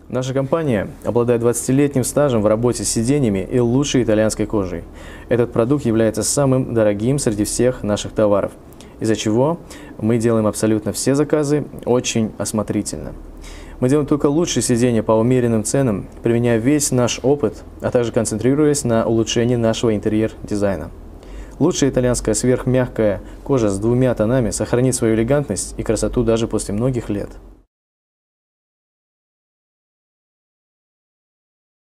Наша компания обладает 20-летним стажем в работе с сиденьями и лучшей итальянской кожей. Этот продукт является самым дорогим среди всех наших товаров, из-за чего мы делаем абсолютно все заказы очень осмотрительно. Мы делаем только лучшие сиденья по умеренным ценам, применяя весь наш опыт, а также концентрируясь на улучшении нашего интерьер-дизайна. Лучшая итальянская сверхмягкая кожа с 2 тонами сохранит свою элегантность и красоту даже после многих лет.